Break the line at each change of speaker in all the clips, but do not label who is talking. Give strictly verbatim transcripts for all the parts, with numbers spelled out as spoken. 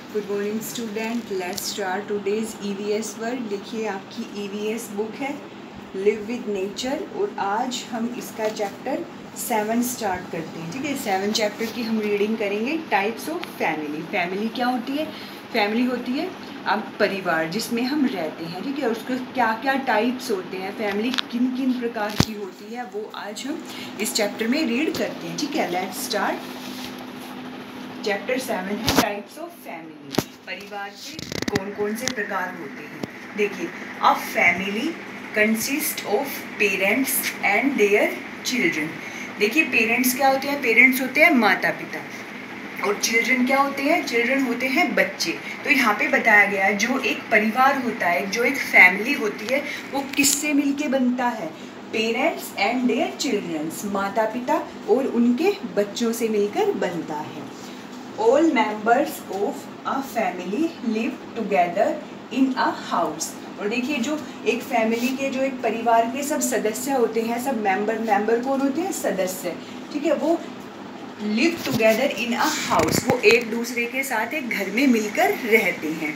Good morning student, let's start today's EVS work. देखिए आपकी EVS book है live with nature और आज हम इसका चैप्टर सेवन स्टार्ट करते हैं। ठीक है, सेवन चैप्टर की हम रीडिंग करेंगे। Types of family. फैमिली क्या होती है? फैमिली होती है अब परिवार जिसमें हम रहते हैं। ठीक है, उसके क्या क्या टाइप्स होते हैं, फैमिली किन किन प्रकार की होती है, वो आज हम इस चैप्टर में रीड करते हैं। ठीक है, लेट्स स्टार्ट। चैप्टर सेवन है टाइप्स ऑफ फैमिली। परिवार के कौन कौन से प्रकार होते हैं। देखिए, a family consist of parents and their children. देखिए, पेरेंट्स क्या होते हैं? पेरेंट्स होते हैं माता पिता, और चिल्ड्रन क्या होते हैं? चिल्ड्रन होते हैं बच्चे। तो यहाँ पे बताया गया है जो एक परिवार होता है, जो एक फैमिली होती है, वो किससे मिलके बनता है? पेरेंट्स एंड देयर चिल्ड्रंस, माता पिता और उनके बच्चों से मिलकर बनता है। All members of a family live together in a house। और देखिए, जो एक फैमिली के, जो एक परिवार के सब सदस्य होते हैं, सब मेंबर मेंबर कौन होते हैं? सदस्य। ठीक है, वो live together in a house, वो एक दूसरे के साथ एक घर में मिलकर रहते हैं।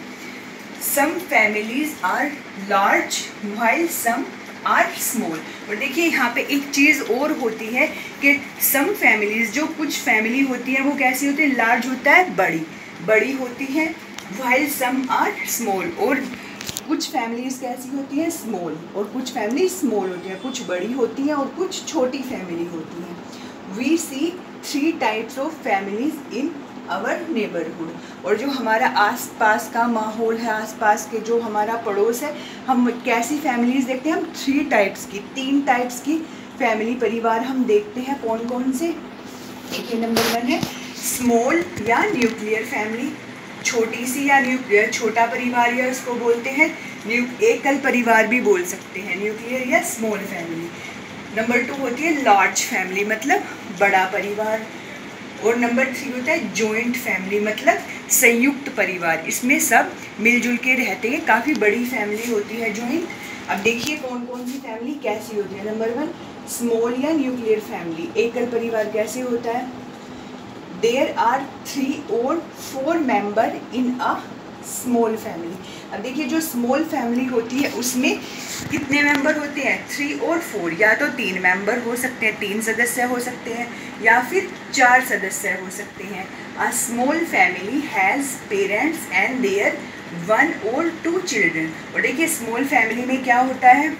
Some families are large while some are small. और देखिए, यहाँ पे एक चीज़ और होती है कि सम फैमिलीज, जो कुछ फैमिली होती है वो कैसी होती है? लार्ज होता है, बड़ी बड़ी होती है। व्हाइल सम आर स्मॉल, और कुछ फैमिलीज कैसी होती है? स्मॉल। और कुछ फैमिली स्मॉल होती है, कुछ बड़ी होती हैं और कुछ छोटी फैमिली होती हैं। We see three types of families in our neighbourhood. और जो हमारा आसपास का माहौल है, आसपास के जो हमारा पड़ोस है, हम कैसी फैमिलीज देखते हैं? हम थ्री टाइप्स की, तीन टाइप्स की फैमिली परिवार हम देखते हैं। कौन कौन से? देखिए, नंबर वन है स्मॉल या न्यूक्लियर फैमिली, छोटी सी या न्यूक्लियर, छोटा परिवार या उसको बोलते हैं एकल परिवार भी बोल सकते हैं, न्यूक्लियर या स्मॉल फैमिली। नंबर टू होती है लार्ज फैमिली, मतलब बड़ा परिवार। और नंबर थ्री होता है जॉइंट फैमिली, मतलब संयुक्त परिवार, इसमें सब मिलजुल के रहते हैं, काफ़ी बड़ी फैमिली होती है जॉइंट। अब देखिए कौन कौन सी फैमिली कैसी होती है। नंबर वन स्मॉल या न्यूक्लियर फैमिली, एकल परिवार कैसे होता है? There are three or four member in a small family. अब देखिए, जो स्मॉल फैमिली होती है उसमें कितने मेंबर होते हैं? थ्री और फोर, या तो तीन मेंबर हो सकते हैं, तीन सदस्य हो सकते हैं, या फिर चार सदस्य हो सकते हैं। A small family has parents and their one or two children. और देखिए, स्मॉल फैमिली में क्या होता है?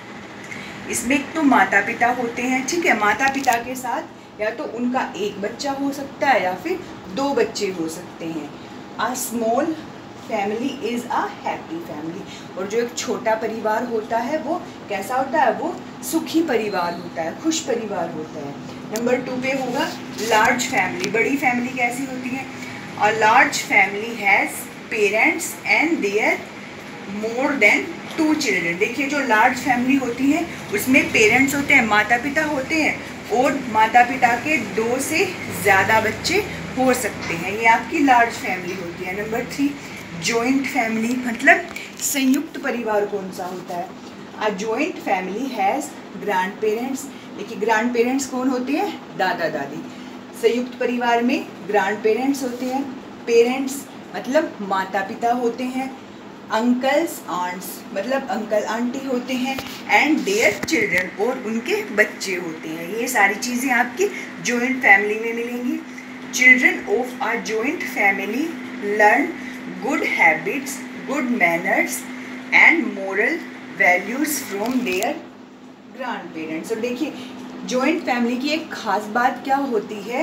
इसमें एक तो माता पिता होते हैं। ठीक है, माता पिता के साथ या तो उनका एक बच्चा हो सकता है या फिर दो बच्चे हो सकते हैं। A small family is a happy family. और जो एक छोटा परिवार होता है वो कैसा होता है? वो सुखी परिवार होता है, खुश परिवार होता है। नंबर टू पे होगा लार्ज फैमिली। बड़ी फैमिली कैसी होती है? A large family has parents and their more than two children. देखिए, जो लार्ज फैमिली होती है उसमें पेरेंट्स होते हैं, माता पिता होते हैं, और माता पिता के दो से ज़्यादा बच्चे हो सकते हैं, ये आपकी लार्ज फैमिली होती है। नंबर थ्री जॉइंट फैमिली, मतलब संयुक्त परिवार कौन सा होता है? A joint family has grandparents. देखिए, ग्रैंड पेरेंट्स कौन होते हैं? दादा दादी। संयुक्त परिवार में ग्रैंड पेरेंट्स होते हैं। पेरेंट्स मतलब माता पिता होते हैं। अंकल्स आंट्स मतलब अंकल आंटी होते हैं। एंड देयर चिल्ड्रन, और उनके बच्चे होते हैं। ये सारी चीज़ें आपकी जॉइंट फैमिली में मिलेंगी। Children of a joint family learn good habits, good manners and moral values from their grandparents. और देखिए, जॉइंट फैमिली की एक खास बात क्या होती है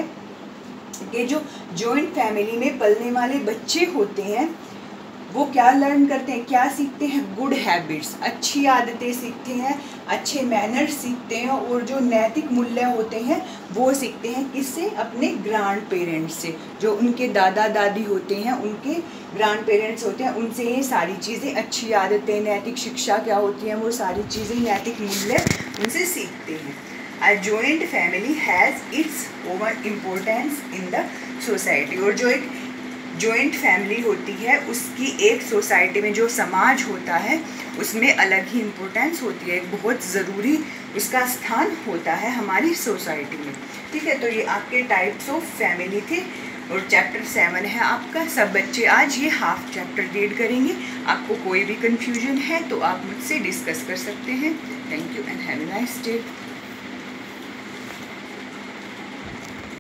कि जो जॉइंट फैमिली में पलने वाले बच्चे होते हैं वो क्या लर्न करते हैं, क्या सीखते हैं? गुड हैबिट्स, अच्छी आदतें सीखते हैं, अच्छे मैनर्स सीखते हैं, और जो नैतिक मूल्य होते हैं वो सीखते हैं। किससे? अपने ग्रैंड पेरेंट्स से। जो उनके दादा दादी होते हैं, उनके ग्रैंड पेरेंट्स होते हैं, उनसे ये सारी चीज़ें, अच्छी आदतें, नैतिक शिक्षा क्या होती हैं, वो सारी चीज़ें, नैतिक मूल्य उनसे सीखते हैं। A joint family has its over importance in the society. और जो एक जॉइंट फैमिली होती है उसकी एक सोसाइटी में, जो समाज होता है उसमें अलग ही इम्पोर्टेंस होती है, एक बहुत ज़रूरी उसका स्थान होता है हमारी सोसाइटी में। ठीक है, तो ये आपके टाइप्स ऑफ फैमिली थे। और चैप्टर सेवन है आपका। सब बच्चे आज ये हाफ चैप्टर रीड करेंगे। आपको कोई भी कन्फ्यूजन है तो आप मुझसे डिस्कस कर सकते हैं। Thank you and have a nice day.